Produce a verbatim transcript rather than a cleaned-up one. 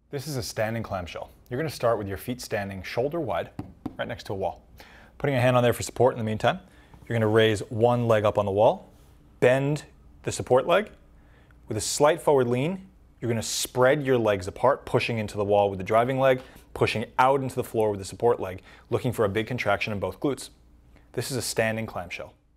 This is a standing clamshell. You're going to start with your feet standing shoulder wide, right next to a wall. Putting a hand on there for support in the meantime. You're going to raise one leg up on the wall, bend the support leg. With a slight forward lean, you're going to spread your legs apart, pushing into the wall with the driving leg, pushing out into the floor with the support leg, looking for a big contraction in both glutes. This is a standing clamshell.